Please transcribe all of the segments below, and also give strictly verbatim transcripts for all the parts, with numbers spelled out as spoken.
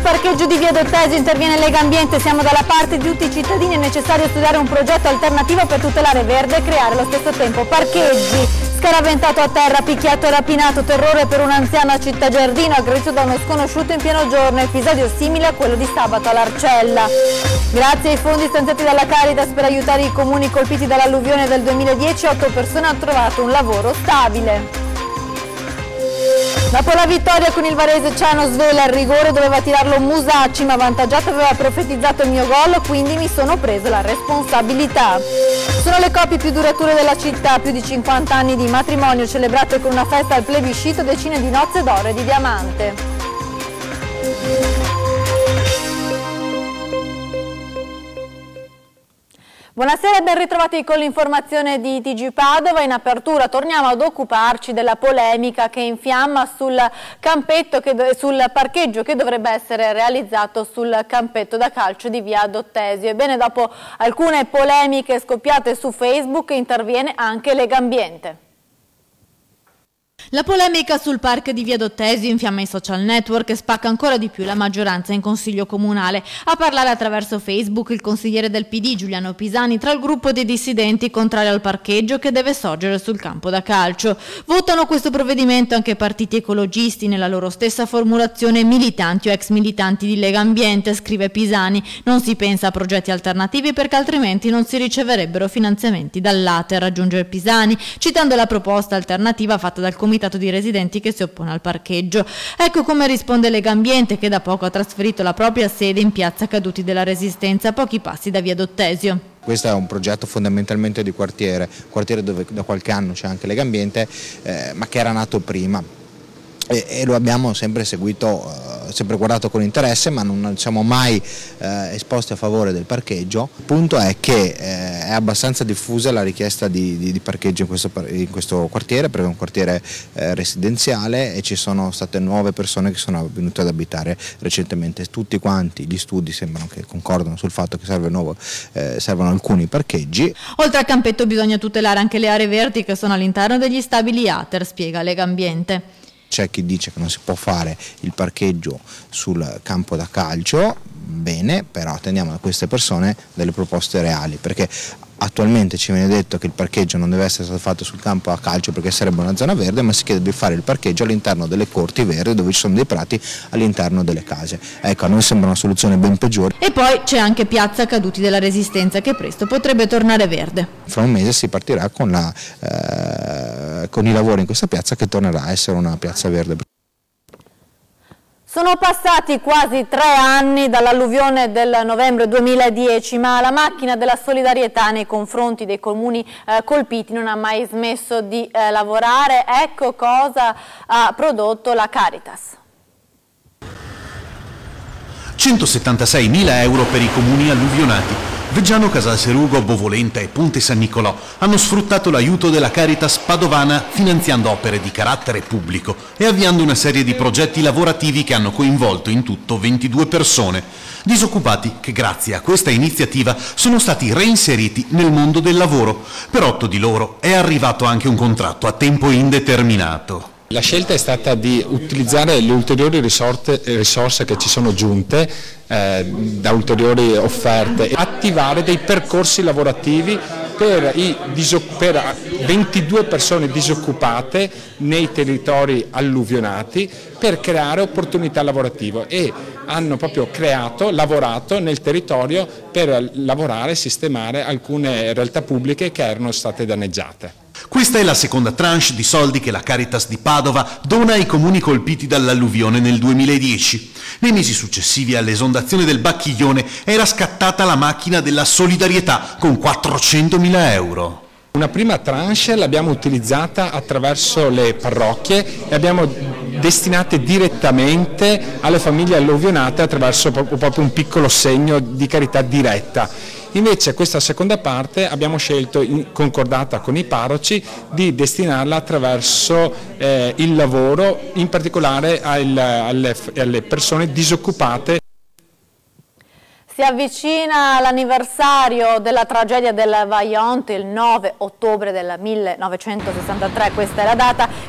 parcheggio di via Dottesio interviene Legambiente, siamo dalla parte di tutti i cittadini, è necessario studiare un progetto alternativo per tutelare verde e creare allo stesso tempo parcheggi. Scaraventato a terra, picchiato e rapinato, terrore per un anziano a Città Giardino, aggredito da uno sconosciuto in pieno giorno, episodio simile a quello di sabato all'Arcella. Grazie ai fondi stanziati dalla Caritas per aiutare i comuni colpiti dall'alluvione del duemiladieci, otto persone hanno trovato un lavoro stabile. Dopo la vittoria con il Varese, Ciano svela il rigore, doveva tirarlo Musacci, ma avvantaggiato aveva profetizzato il mio gol, quindi mi sono preso la responsabilità. Sono le coppie più durature della città, più di cinquanta anni di matrimonio celebrate con una festa al plebiscito, decine di nozze d'oro e di diamante. Buonasera e ben ritrovati con l'informazione di T G Padova. In apertura torniamo ad occuparci della polemica che infiamma sul campetto, che, sul parcheggio che dovrebbe essere realizzato sul campetto da calcio di via Dottesio. Ebbene, dopo alcune polemiche scoppiate su Facebook interviene anche Legambiente. La polemica sul parco di via Dottesio infiamma i social network e spacca ancora di più la maggioranza in consiglio comunale. A parlare attraverso Facebook il consigliere del P D Giuliano Pisani tra il gruppo dei dissidenti contrari al parcheggio che deve sorgere sul campo da calcio. Votano questo provvedimento anche partiti ecologisti, nella loro stessa formulazione militanti o ex militanti di Legambiente, scrive Pisani. Non si pensa a progetti alternativi perché altrimenti non si riceverebbero finanziamenti dall'A T E R, raggiunge Pisani, citando la proposta alternativa fatta dal comitato di residenti che si oppone al parcheggio. Ecco come risponde Legambiente, che da poco ha trasferito la propria sede in piazza Caduti della Resistenza, a pochi passi da via Dottesio. Questo è un progetto fondamentalmente di quartiere, quartiere dove da qualche anno c'è anche Legambiente, eh, ma che era nato prima. E, e lo abbiamo sempre seguito, eh, sempre guardato con interesse, ma non siamo mai eh, esposti a favore del parcheggio. Il punto è che eh, è abbastanza diffusa la richiesta di, di, di parcheggio in questo, in questo quartiere, perché è un quartiere eh, residenziale e ci sono state nuove persone che sono venute ad abitare recentemente. Tutti quanti gli studi sembrano che concordano sul fatto che serve nuovo, eh, servono alcuni parcheggi. Oltre al campetto bisogna tutelare anche le aree verdi che sono all'interno degli stabili A T E R, spiega Legambiente. C'è chi dice che non si può fare il parcheggio sul campo da calcio, bene, però attendiamo da queste persone delle proposte reali, perché attualmente ci viene detto che il parcheggio non deve essere stato fatto sul campo da calcio perché sarebbe una zona verde, ma si chiede di fare il parcheggio all'interno delle corti verdi dove ci sono dei prati all'interno delle case. Ecco, a noi sembra una soluzione ben peggiore. E poi c'è anche piazza Caduti della Resistenza che presto potrebbe tornare verde. Fra un mese si partirà con, la, eh, con i lavori in questa piazza che tornerà a essere una piazza verde. Sono passati quasi tre anni dall'alluvione del novembre duemiladieci, ma la macchina della solidarietà nei confronti dei comuni eh, colpiti non ha mai smesso di eh, lavorare. Ecco cosa ha prodotto la Caritas. centosettantaseimila euro per i comuni alluvionati. Veggiano, Casalserugo, Bovolenta e Ponte San Nicolò hanno sfruttato l'aiuto della Caritas padovana finanziando opere di carattere pubblico e avviando una serie di progetti lavorativi che hanno coinvolto in tutto ventidue persone, disoccupati che grazie a questa iniziativa sono stati reinseriti nel mondo del lavoro. Per otto di loro è arrivato anche un contratto a tempo indeterminato. La scelta è stata di utilizzare le ulteriori risorse, risorse che ci sono giunte eh, da ulteriori offerte e attivare dei percorsi lavorativi per, i per ventidue persone disoccupate nei territori alluvionati per creare opportunità lavorative, e hanno proprio creato, lavorato nel territorio per lavorare e sistemare alcune realtà pubbliche che erano state danneggiate. Questa è la seconda tranche di soldi che la Caritas di Padova dona ai comuni colpiti dall'alluvione nel duemiladieci. Nei mesi successivi all'esondazione del Bacchiglione era scattata la macchina della solidarietà con quattrocentomila euro. Una prima tranche l'abbiamo utilizzata attraverso le parrocchie e abbiamo destinate direttamente alle famiglie alluvionate attraverso proprio un piccolo segno di carità diretta. Invece questa seconda parte abbiamo scelto, in concordata con i parroci, di destinarla attraverso eh, il lavoro, in particolare al, alle, alle persone disoccupate. Si avvicina l'anniversario della tragedia del Vajont, il nove ottobre del millenovecentosessantatré, questa è la data,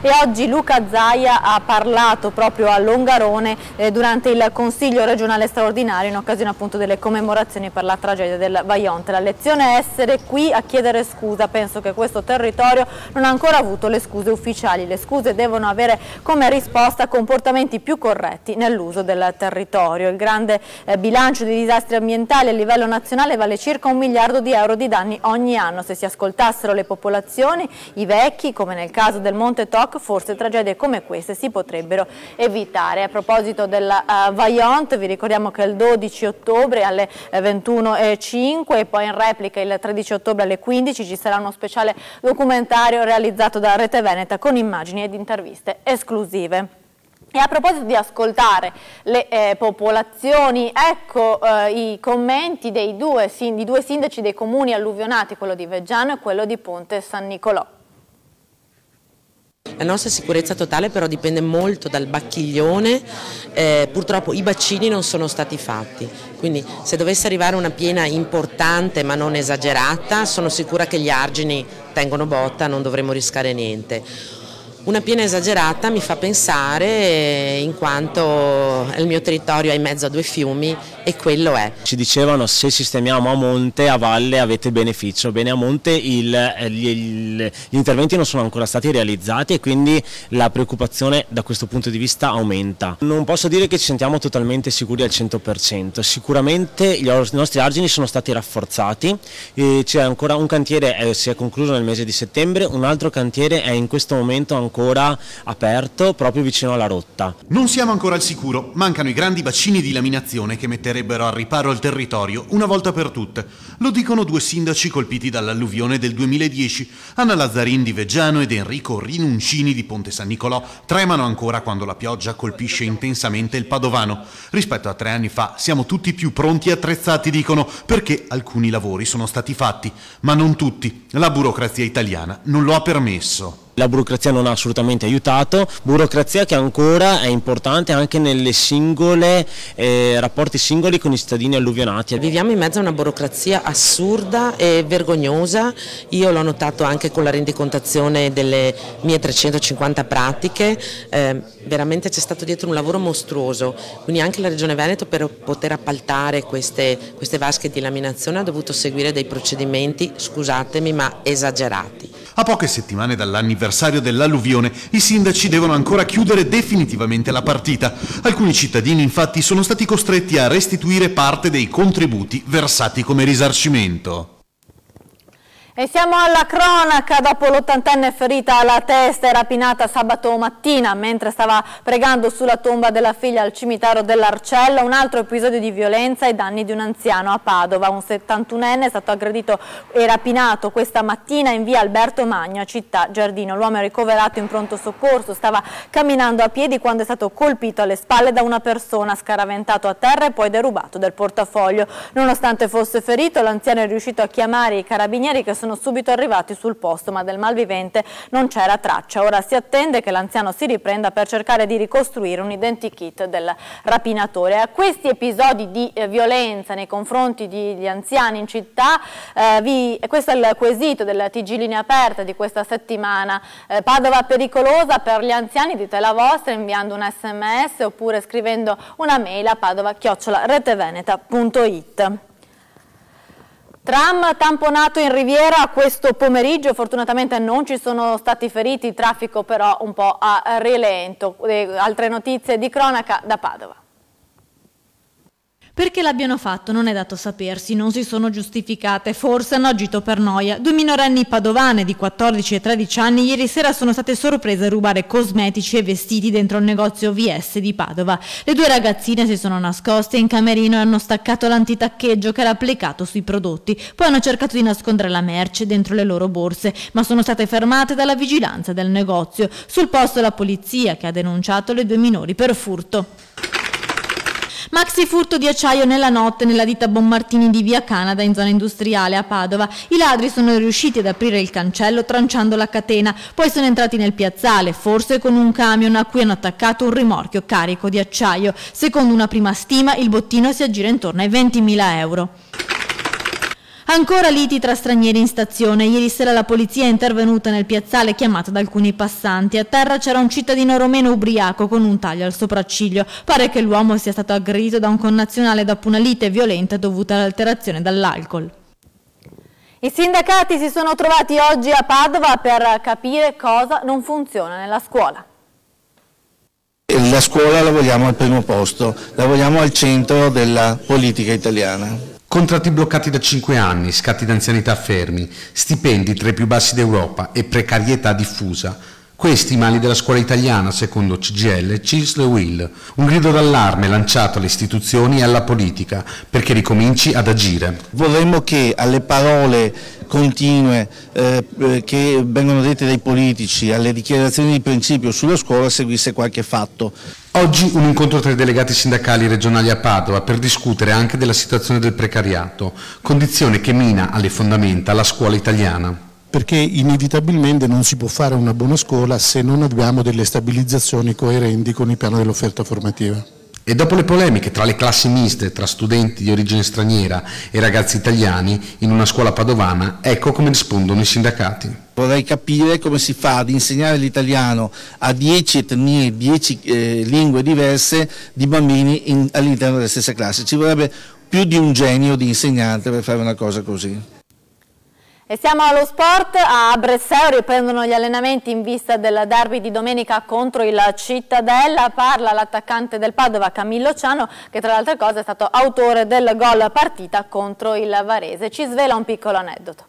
e oggi Luca Zaia ha parlato proprio a Longarone eh, durante il Consiglio regionale straordinario in occasione appunto delle commemorazioni per la tragedia del Vajont. La lezione è essere qui a chiedere scusa. Penso che questo territorio non ha ancora avuto le scuse ufficiali. Le scuse devono avere come risposta comportamenti più corretti nell'uso del territorio. Il grande eh, bilancio di disastri ambientali a livello nazionale vale circa un miliardo di euro di danni ogni anno. Se si ascoltassero le popolazioni, i vecchi, come nel caso del Monte Toc, forse tragedie come queste si potrebbero evitare. A proposito del uh, Vajont, vi ricordiamo che il dodici ottobre alle ventuno e cinque e poi in replica il tredici ottobre alle quindici ci sarà uno speciale documentario realizzato da Rete Veneta con immagini ed interviste esclusive. E a proposito di ascoltare le eh, popolazioni, ecco eh, i commenti dei due, di due sindaci dei comuni alluvionati, quello di Veggiano e quello di Ponte San Nicolò. La nostra sicurezza totale però dipende molto dal bacchiglione, eh, purtroppo i bacini non sono stati fatti, quindi se dovesse arrivare una piena importante ma non esagerata, sono sicura che gli argini tengono botta, non dovremo rischiare niente. Una piena esagerata mi fa pensare in quanto il mio territorio è in mezzo a due fiumi e quello è. Ci dicevano se sistemiamo a monte, a valle avete beneficio, bene a monte il, gli, gli interventi non sono ancora stati realizzati e quindi la preoccupazione da questo punto di vista aumenta. Non posso dire che ci sentiamo totalmente sicuri al cento per cento, sicuramente i nostri argini sono stati rafforzati, c'è ancora un cantiere, eh, si è concluso nel mese di settembre, un altro cantiere è in questo momento ancora ancora aperto proprio vicino alla rotta. Non siamo ancora al sicuro, mancano i grandi bacini di laminazione che metterebbero al riparo il territorio una volta per tutte. Lo dicono due sindaci colpiti dall'alluvione del duemiladieci, Anna Lazzarin di Veggiano ed Enrico Rinuncini di Ponte San Nicolò, tremano ancora quando la pioggia colpisce intensamente il Padovano. Rispetto a tre anni fa siamo tutti più pronti e attrezzati, dicono, perché alcuni lavori sono stati fatti, ma non tutti. La burocrazia italiana non lo ha permesso. La burocrazia non ha assolutamente aiutato, burocrazia che ancora è importante anche nelle singole eh, rapporti singoli con i cittadini alluvionati. Viviamo in mezzo a una burocrazia assurda e vergognosa, io l'ho notato anche con la rendicontazione delle mie trecentocinquanta pratiche, eh, veramente c'è stato dietro un lavoro mostruoso, quindi anche la Regione Veneto per poter appaltare queste, queste vasche di laminazione ha dovuto seguire dei procedimenti, scusatemi, ma esagerati. A poche settimane dall'anniversario dell'alluvione, i sindaci devono ancora chiudere definitivamente la partita. Alcuni cittadini infatti sono stati costretti a restituire parte dei contributi versati come risarcimento. E siamo alla cronaca. Dopo l'ottantenne ferita alla testa e rapinata sabato mattina mentre stava pregando sulla tomba della figlia al cimitero dell'Arcella, un altro episodio di violenza ai danni di un anziano a Padova. Un settantunenne è stato aggredito e rapinato questa mattina in via Alberto Magno a Città Giardino. L'uomo è ricoverato in pronto soccorso, stava camminando a piedi quando è stato colpito alle spalle da una persona, scaraventato a terra e poi derubato del portafoglio. Nonostante fosse ferito, l'anziano è riuscito a chiamare i carabinieri che sono subito arrivati sul posto, ma del malvivente non c'era traccia. Ora si attende che l'anziano si riprenda per cercare di ricostruire un identikit del rapinatore. A questi episodi di eh, violenza nei confronti degli anziani in città, eh, vi, questo è il quesito della T G Linea Aperta di questa settimana. Eh, Padova pericolosa per gli anziani, dite la vostra inviando un sms oppure scrivendo una mail a padova chiocciola reteveneta punto it. Tram tamponato in Riviera questo pomeriggio, fortunatamente non ci sono stati feriti, il traffico però un po' a rilento. Altre notizie di cronaca da Padova. Perché l'abbiano fatto non è dato sapersi, non si sono giustificate, forse hanno agito per noia. Due minorenni padovane di quattordici e tredici anni ieri sera sono state sorprese a rubare cosmetici e vestiti dentro il negozio V S di Padova. Le due ragazzine si sono nascoste in camerino e hanno staccato l'antitaccheggio che era applicato sui prodotti, poi hanno cercato di nascondere la merce dentro le loro borse, ma sono state fermate dalla vigilanza del negozio. Sul posto la polizia che ha denunciato le due minori per furto. Maxi furto di acciaio nella notte nella ditta Bonmartini di via Canada in zona industriale a Padova. I ladri sono riusciti ad aprire il cancello tranciando la catena, poi sono entrati nel piazzale, forse con un camion a cui hanno attaccato un rimorchio carico di acciaio. Secondo una prima stima il bottino si aggira intorno ai ventimila euro. Ancora liti tra stranieri in stazione. Ieri sera la polizia è intervenuta nel piazzale chiamata da alcuni passanti. A terra c'era un cittadino romeno ubriaco con un taglio al sopracciglio. Pare che l'uomo sia stato aggredito da un connazionale dopo una lite violenta dovuta all'alterazione dall'alcol. I sindacati si sono trovati oggi a Padova per capire cosa non funziona nella scuola. La scuola la vogliamo al primo posto, la vogliamo al centro della politica italiana. Contratti bloccati da cinque anni, scatti d'anzianità fermi, stipendi tra i più bassi d'Europa e precarietà diffusa. Questi i mali della scuola italiana, secondo C G I L e C I S L e U I L. Un grido d'allarme lanciato alle istituzioni e alla politica perché ricominci ad agire. Vorremmo che alle parole continue eh, che vengono dette dai politici, alle dichiarazioni di principio sulla scuola seguisse qualche fatto. Oggi un incontro tra i delegati sindacali regionali a Padova per discutere anche della situazione del precariato, condizione che mina alle fondamenta la scuola italiana. Perché inevitabilmente non si può fare una buona scuola se non abbiamo delle stabilizzazioni coerenti con il piano dell'offerta formativa. E dopo le polemiche tra le classi miste, tra studenti di origine straniera e ragazzi italiani in una scuola padovana, ecco come rispondono i sindacati. Vorrei capire come si fa ad insegnare l'italiano a dieci etnie, dieci eh, lingue diverse di bambini all'interno delle stesse classi. Ci vorrebbe più di un genio di insegnante per fare una cosa così. E siamo allo sport. A Breslau riprendono gli allenamenti in vista del derby di domenica contro il Cittadella. Parla l'attaccante del Padova Camillo Ciano, che tra le altre cose è stato autore del gol partita contro il Varese. Ci svela un piccolo aneddoto.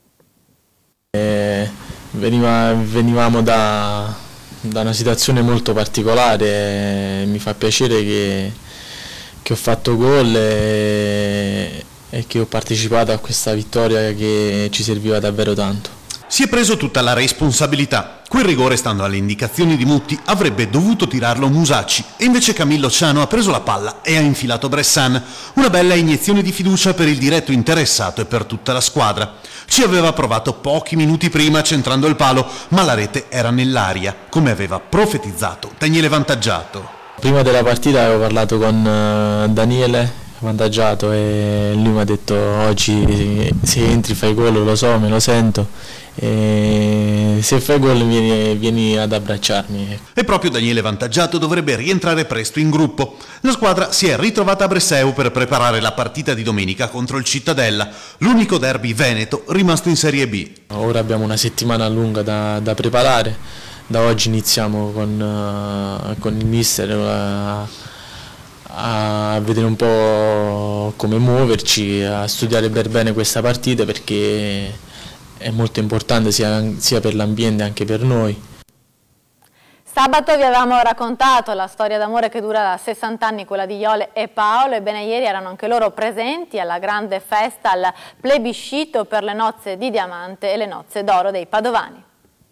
Eh, veniva, venivamo da, da una situazione molto particolare, mi fa piacere che, che ho fatto gol e, e che ho partecipato a questa vittoria che ci serviva davvero tanto. Si è preso tutta la responsabilità. Quel rigore, stando alle indicazioni di Mutti, avrebbe dovuto tirarlo Musacci e invece Camillo Ciano ha preso la palla e ha infilato Bressan. Una bella iniezione di fiducia per il diretto interessato e per tutta la squadra. Ci aveva provato pochi minuti prima centrando il palo, ma la rete era nell'aria, come aveva profetizzato Daniele Vantaggiato. Prima della partita avevo parlato con Daniele Vantaggiato e lui mi ha detto: oggi se entri fai gol, lo so, me lo sento, e se fai gol vieni, vieni ad abbracciarmi. E proprio Daniele Vantaggiato dovrebbe rientrare presto in gruppo. La squadra si è ritrovata a Breslau per preparare la partita di domenica contro il Cittadella, l'unico derby veneto rimasto in Serie B. Ora abbiamo una settimana lunga da, da preparare. Da oggi iniziamo con, uh, con il mister uh, a vedere un po' come muoverci, a studiare per bene questa partita, perché è molto importante sia, sia per l'ambiente che per noi. Sabato vi avevamo raccontato la storia d'amore che dura da sessanta anni, quella di Iole e Paolo. Ebbene, ieri erano anche loro presenti alla grande festa, al plebiscito per le nozze di diamante e le nozze d'oro dei padovani.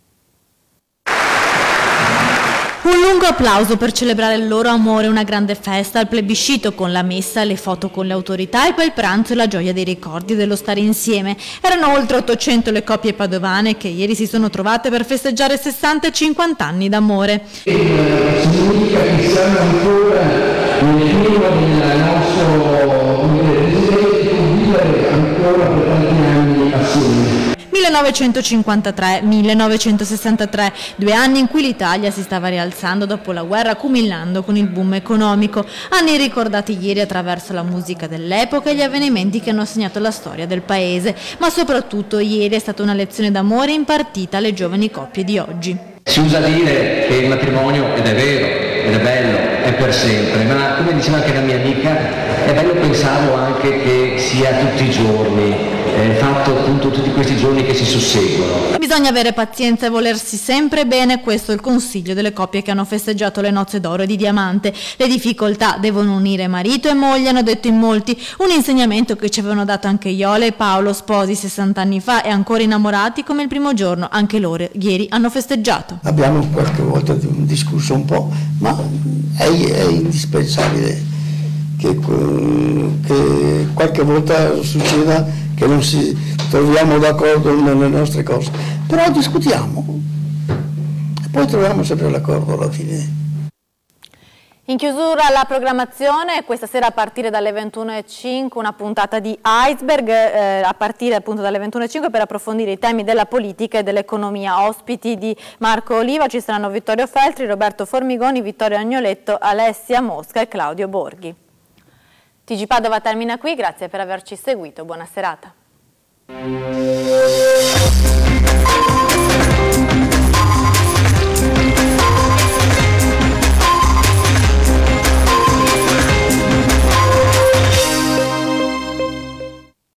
Un lungo applauso per celebrare il loro amore, una grande festa, al plebiscito con la messa, le foto con le autorità, il bel pranzo e la gioia dei ricordi dello stare insieme. Erano oltre ottocento le coppie padovane che ieri si sono trovate per festeggiare sessanta e cinquanta anni d'amore. Significa che siamo ancora nel clima del nostro presidente, vivere ancora per tanti anni assieme. millenovecentocinquantatré millenovecentosessantatré, due anni in cui l'Italia si stava rialzando dopo la guerra, culminando con il boom economico. Anni ricordati ieri attraverso la musica dell'epoca e gli avvenimenti che hanno segnato la storia del paese, ma soprattutto ieri è stata una lezione d'amore impartita alle giovani coppie di oggi. Si usa dire che il matrimonio, ed è vero, ed è bello, è per sempre, ma come diceva anche la mia amica, è bello pensarlo anche che sia tutti i giorni, eh, fatto appunto tutti questi giorni che si susseguono. Bisogna avere pazienza e volersi sempre bene, questo è il consiglio delle coppie che hanno festeggiato le nozze d'oro e di diamante. Le difficoltà devono unire marito e moglie, hanno detto in molti, un insegnamento che ci avevano dato anche Iole e Paolo, sposi sessanta anni fa e ancora innamorati come il primo giorno, anche loro ieri hanno festeggiato. Abbiamo qualche volta discusso un po', ma è, è indispensabile che, che qualche volta succeda che non si troviamo d'accordo nelle nostre cose, però discutiamo e poi troviamo sempre l'accordo alla fine. In chiusura la programmazione, questa sera a partire dalle ventuno e cinque una puntata di Iceberg, eh, a partire appunto dalle ventuno e cinque per approfondire i temi della politica e dell'economia. Ospiti di Marco Oliva ci saranno Vittorio Feltri, Roberto Formigoni, Vittorio Agnoletto, Alessia Mosca e Claudio Borghi. T G Padova termina qui, grazie per averci seguito, buona serata.